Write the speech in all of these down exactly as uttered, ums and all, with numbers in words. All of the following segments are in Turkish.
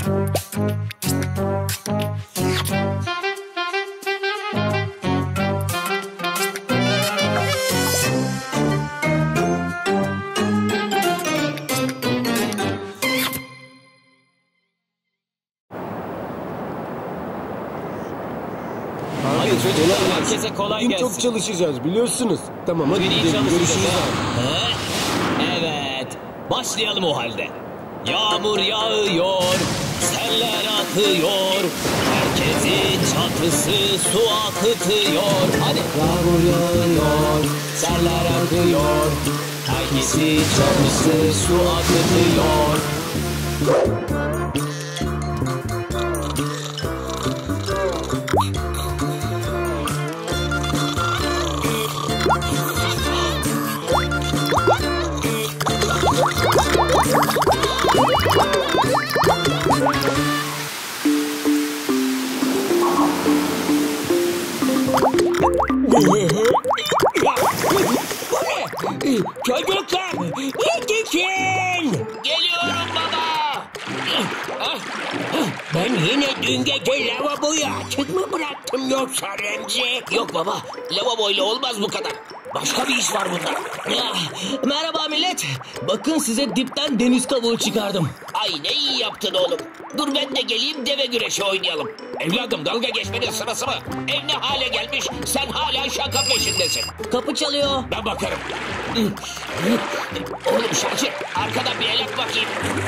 Hadi çocuklar, herkese kolay bugün gelsin. çok çalışacağız biliyorsunuz. Tamam hadi Bugün iyi gidelim, görüşürüz. çalışacağız. Ha? Evet, başlayalım o halde. Yağmur yağıyor, seller akıyor, herkesin çatısı su akıtıyor. Hadi. Yağmur yağıyor, seller akıyor, herkesin çatısı su akıtıyor. Çocuklar, yetişin! Geliyorum baba! Ben yine dün gece lavaboyu açık mı bıraktım yoksa Remzi? Yok baba, lavaboyla olmaz bu kadar. Başka bir iş var bunda. Ah, merhaba millet. Bakın size dipten deniz kabuğu çıkardım. Ay ne iyi yaptın oğlum. Dur ben de geleyim deve güreşi oynayalım. Evladım dalga geçmenin sırası mı? Ev ne hale gelmiş sen hala şaka peşindesin. Kapı çalıyor. Ben bakarım. Oğlum Şakir arkadan bir el at bakayım.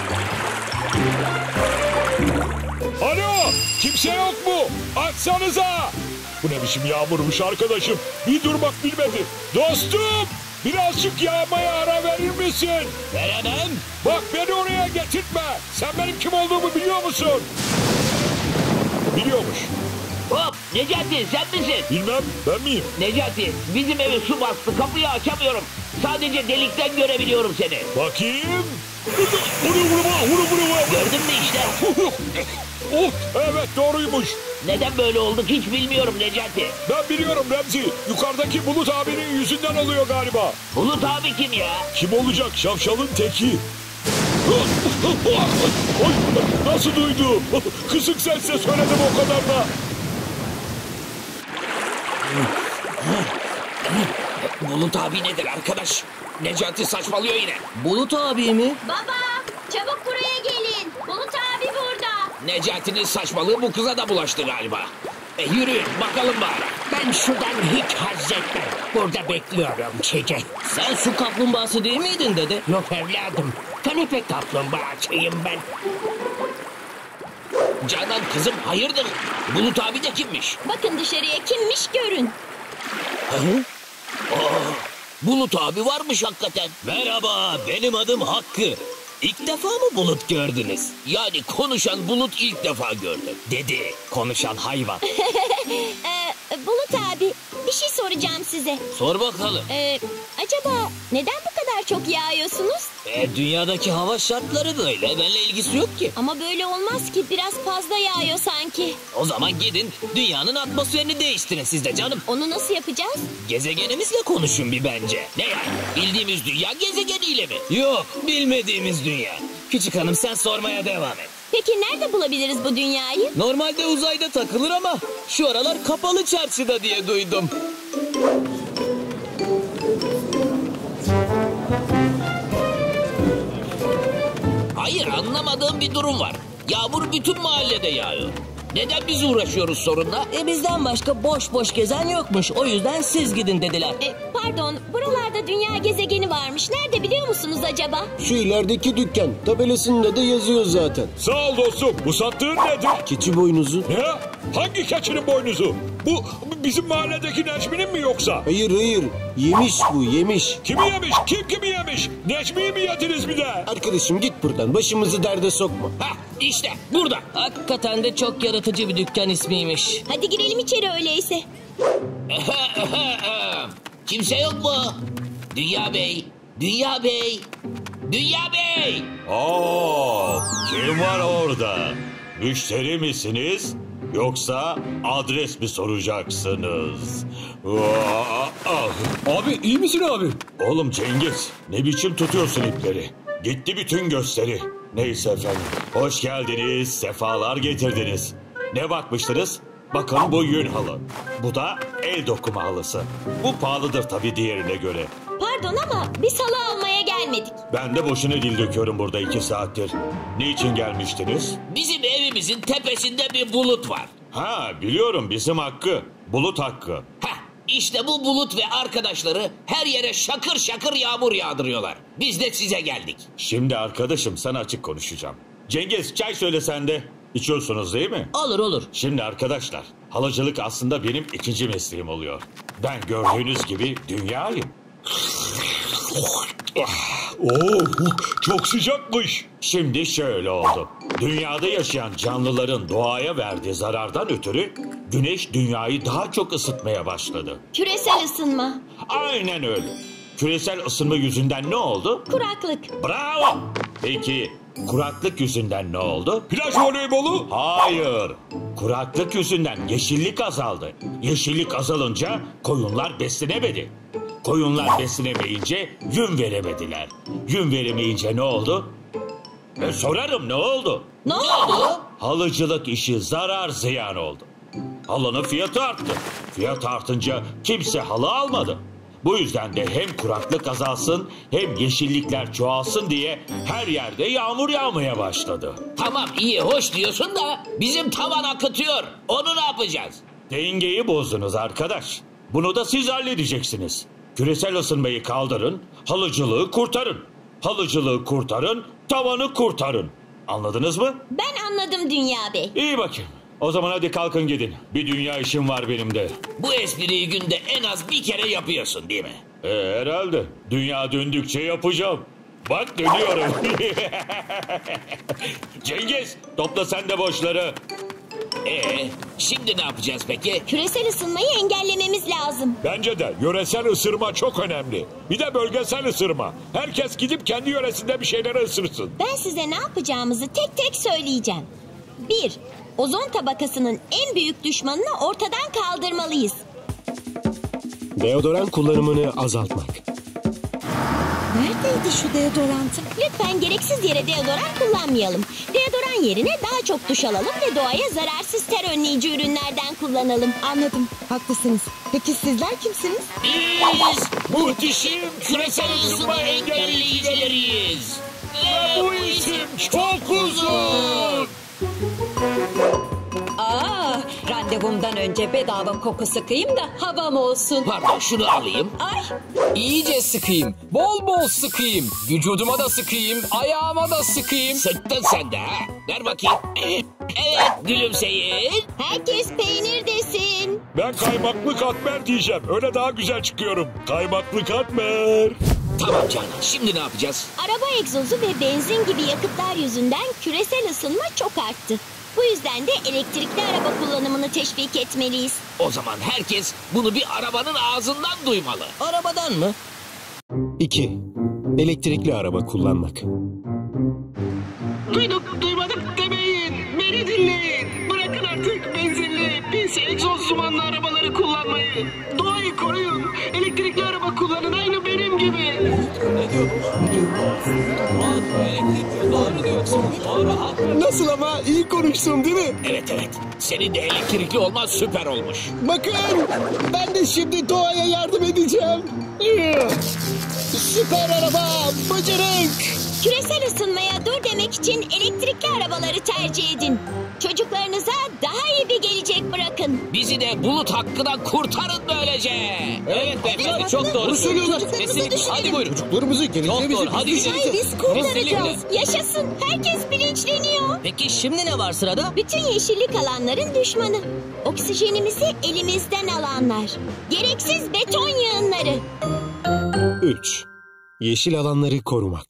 Alo, kimse yok mu? Açsanıza. Bu ne biçim yağmurmuş arkadaşım? Bir durmak bilmedi. Dostum, birazcık yağmaya ara verir misin? Veremem. Bak beni oraya getirtme. Sen benim kim olduğumu biliyor musun? Biliyormuş. Hop Necati sen misin? Bilmem, ben miyim? Necati bizim evi su bastı kapıyı açamıyorum. Sadece delikten görebiliyorum seni. Bakayım. Vuru vurma, vuru vurma. Gördün mü işte? Oh, evet doğruymuş. Neden böyle olduk hiç bilmiyorum Necati. Ben biliyorum Remzi. Yukarıdaki Bulut abinin yüzünden oluyor galiba. Bulut abi kim ya? Kim olacak? Şavşalın teki. Oy, nasıl duydu? Kısık sesle söyledim o kadar da. Bulut abi nedir arkadaş? Necati saçmalıyor yine. Bulut abi mi? Baba, çabuk buraya gelin. Bulut abi burada. Necati'nin saçmalığı bu kıza da bulaştı galiba. E yürüyün bakalım bari. Ben şuradan hiç haz etmem. Burada bekliyorum çiçek. Sen su kaplumbağası değil miydin dede? Yok evladım. Kanepe kaplumbağasıyım ben. Canan kızım hayırdır? Bulut abi de kimmiş? Bakın dışarıya kimmiş görün. Hı? Aa, Bulut abi varmış hakikaten. Merhaba, benim adım Hakkı. İlk defa mı bulut gördünüz? Yani konuşan Bulut ilk defa gördüm. Dedi, konuşan hayvan. Ee, Bulut abi, bir şey soracağım size. Sor bakalım. Ee, acaba neden bu kadar çok yağıyorsunuz? E, dünyadaki hava şartları böyle, benimle ilgisi yok ki. Ama böyle olmaz ki, biraz fazla yağıyor sanki. O zaman gidin, dünyanın atmosferini değiştirin siz de canım. Onu nasıl yapacağız? Gezegenimizle konuşun bir bence. Ne yani? Bildiğimiz dünya gezegeniyle mi? Yok, bilmediğimiz dünya. Küçük hanım sen sormaya devam et. Peki nerede bulabiliriz bu dünyayı? Normalde uzayda takılır ama şu aralar kapalı çarşıda diye duydum. Hayır anlamadığım bir durum var. Yağmur bütün mahallede yağıyor. Neden biz uğraşıyoruz sorunla? E bizden başka boş boş gezen yokmuş. O yüzden siz gidin dediler. E, pardon, buralarda dünya gezegeni varmış. Nerede biliyor musunuz acaba? Şu ilerideki dükkan. Tabelasında da yazıyor zaten. Sağ ol dostum. Bu sattığın nedir? Keçi boynuzu. Ne? Hangi keçinin boynuzu? Bu bizim mahalledeki Necmi'nin mi yoksa? Hayır hayır. Yemiş bu yemiş. Kimi yemiş? Kim kimi yemiş? Necmi'yi mi yediniz bir de? Arkadaşım git buradan. Başımızı derde sokma. Hah işte burada. Hakikaten de çok yaratıcı bir dükkan ismiymiş. Hadi girelim içeri öyleyse. Kimse yok mu? Dünya Bey, Dünya Bey, Dünya Bey. Oo, kim var orada? Müşteri misiniz? Yoksa adres mi soracaksınız? Aa, ah. Abi iyi misin abi? Oğlum Cengiz, ne biçim tutuyorsun ipleri? Gitti bütün gösteri. Neyse efendim. Hoş geldiniz. Sefalar getirdiniz. Ne bakmıştınız? Bakın bu yün halı. Bu da el dokuma halısı. Bu pahalıdır tabii diğerine göre. Pardon ama biz halı almaya gelmedik. Ben de boşuna dil döküyorum burada iki saattir. Niçin gelmiştiniz? Bizim evimizin tepesinde bir bulut var. Ha biliyorum, bizim Hakkı. Bulut Hakkı. Heh, işte bu bulut ve arkadaşları her yere şakır şakır yağmur yağdırıyorlar. Biz de size geldik. Şimdi arkadaşım sana açık konuşacağım. Cengiz çay söyle sen de. İçiyorsunuz değil mi? Olur olur. Şimdi arkadaşlar, halıcılık aslında benim ikinci mesleğim oluyor. Ben gördüğünüz gibi dünyayım. Oh, çok sıcakmış. Şimdi şöyle oldu. Dünyada yaşayan canlıların doğaya verdiği zarardan ötürü güneş dünyayı daha çok ısıtmaya başladı. Küresel ısınma, Aynen öyle. Küresel ısınma yüzünden ne oldu? kuraklık. Bravo! Peki kuraklık yüzünden ne oldu? Plaj voleybolu. Hayır. Kuraklık yüzünden yeşillik azaldı. Yeşillik azalınca koyunlar beslenemedi. Koyunlar beslenemeyince yün veremediler. Yün veremeyince ne oldu? E, sorarım ne oldu? Ne oldu? Halıcılık işi zarar ziyan oldu. Halının fiyatı arttı. Fiyat artınca kimse halı almadı. Bu yüzden de hem kuraklık azalsın hem yeşillikler çoğalsın diye her yerde yağmur yağmaya başladı. Tamam iyi hoş diyorsun da bizim tavan akıtıyor. Onu ne yapacağız? Dengeyi bozdunuz arkadaş. Bunu da siz halledeceksiniz. Küresel ısınmayı kaldırın, halıcılığı kurtarın. Halıcılığı kurtarın, tavanı kurtarın. Anladınız mı? Ben anladım Dünya Bey. İyi bakayım. O zaman hadi kalkın gidin. Bir dünya işim var benim de. Bu espriyi günde en az bir kere yapıyorsun değil mi? E, herhalde. Dünya döndükçe yapacağım. Bak dönüyorum. Cengiz, topla sen de boşları. Ee, şimdi ne yapacağız peki? Küresel ısınmayı engellememiz lazım. Bence de yöresel ısırma çok önemli. Bir de bölgesel ısırma. Herkes gidip kendi yöresinde bir şeyleri ısırsın. Ben size ne yapacağımızı tek tek söyleyeceğim. Bir, ozon tabakasının en büyük düşmanını ortadan kaldırmalıyız. Deodorant kullanımını azaltmak. Neredeydi şu deodorantım? Lütfen gereksiz yere deodorant kullanmayalım. Deodorant yerine daha çok duş alalım ve doğaya zararsız ter önleyici ürünlerden kullanalım. Anladım, haklısınız. Peki sizler kimsiniz? Biz muhteşem küresel ısınma engelleyicileriyiz. Ve bu isim çok uzun. Aa, randevumdan önce bedava koku sıkayım da havam olsun. Pardon şunu alayım. Ay, İyice sıkayım, bol bol sıkayım, vücuduma da sıkayım, ayağıma da sıkayım. Sıktın sen de ha. Ver bakayım. Evet gülümseyin. Herkes peynir desin. Ben kaymaklı katmer diyeceğim. Öyle daha güzel çıkıyorum. Kaymaklı katmer. Tamam Canan şimdi ne yapacağız? Araba egzozu ve benzin gibi yakıtlar yüzünden küresel ısınma çok arttı. Bu yüzden de elektrikli araba kullanımını teşvik etmeliyiz. O zaman herkes bunu bir arabanın ağzından duymalı. Arabadan mı? İki. Elektrikli araba kullanmak. Duyduk duymadık demeyin. Beni dinleyin. Bırakın artık benzinli, pis, egzoz dumanlı arabaları kullanmayı. Doğayı koruyun. Elektrikli araba kullanın aynı benim gibi. Nasıl ama? İyi konuştum değil mi? Evet evet. Senin de elektrikli olman süper olmuş. Bakın ben de şimdi doğaya yardım edeceğim. Süper araba, bıcırık. Küresel ısınmaya dur demek için elektrikli arabaları tercih edin. Çocuklarınıza daha iyi bir gelecek bırakın. Bizi de bulut hakkından kurtarın böylece. Evet beyefendi Çok doğru söylüyorlar. Kesinlikle. Hadi buyurun. Çocuklarımızı, Çok geleceğimizi doğru. Hadi biz gidelim. Biz kurtaracağız. Yaşasın. Herkes bilinçleniyor. Peki şimdi ne var sırada? Bütün yeşillik alanların düşmanı. Oksijenimizi elimizden alanlar. Gereksiz beton yığınları. Üç. Yeşil alanları korumak.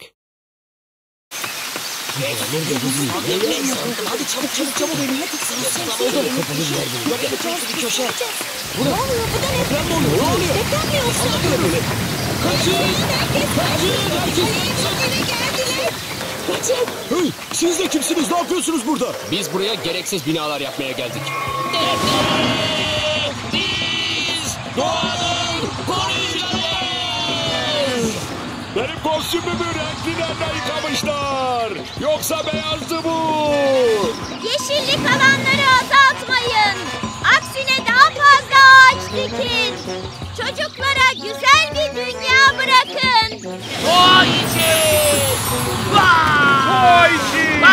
Hadi çabuk çabuk çabuk. Bir köşe. Ne oluyor? Bu da ne? Deprem mi oluyor? Ne oluyor? Deprem mi yoksa? Kaçın! Herkes kaçın! Herkes geldiler! Kaçın! Hey, siz de kimsiniz? Ne yapıyorsunuz burada? Biz buraya gereksiz binalar yapmaya geldik. Biz doğanın koruyucularıyız. Benim kostümümü renklilerle yıkamışlar. Yoksa beyazdı bu. Yeşillik alanları azaltmayın. Aksine daha fazla ağaç dikin. Çocuklara güzel bir dünya bırakın. Doğa için! Doğa için!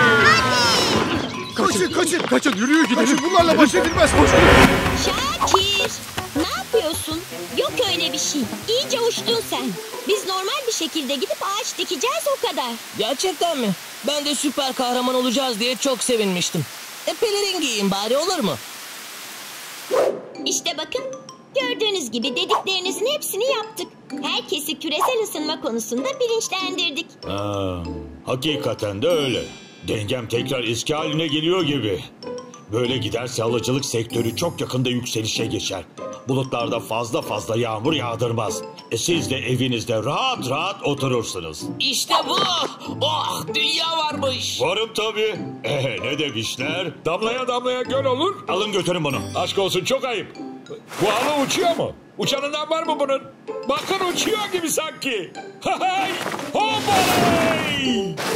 Kaçın kaçın kaçın yürüyün gidelim. Kaçın bunlarla baş edilmez. Koşun. Şakir, ne yapıyorsun? Yok öyle bir şey. İyice uçtun sen. Biz normal bir şekilde gidip ağaç dikeceğiz o kadar. Gerçekten mi? Ben de süper kahraman olacağız diye çok sevinmiştim. E pelerin giyeyim bari, olur mu? İşte bakın, gördüğünüz gibi dediklerinizin hepsini yaptık. Herkesi küresel ısınma konusunda bilinçlendirdik. Aa, hakikaten de öyle. Dengem tekrar eski haline geliyor gibi. Böyle giderse alıcılık sektörü çok yakında yükselişe geçer. Bulutlarda fazla fazla yağmur yağdırmaz. E siz de evinizde rahat rahat oturursunuz. İşte bu. Oh, dünya varmış. Varım tabii. Ee, ne demişler? Damlaya damlaya göl olur. Alın götürün bunu. Aşk olsun, çok ayıp. Bu halı uçuyor mu? Uçanından var mı bunun? Bakın uçuyor gibi sanki. Hay! Hoppalay!